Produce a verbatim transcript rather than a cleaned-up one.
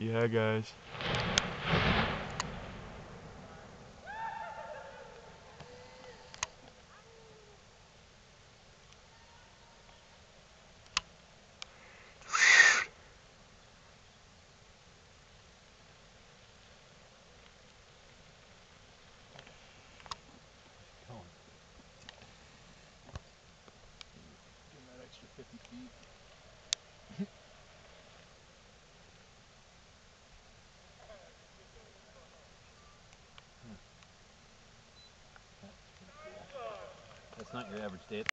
Yeah, guys. Give that extra fifty feet. That's not your average date.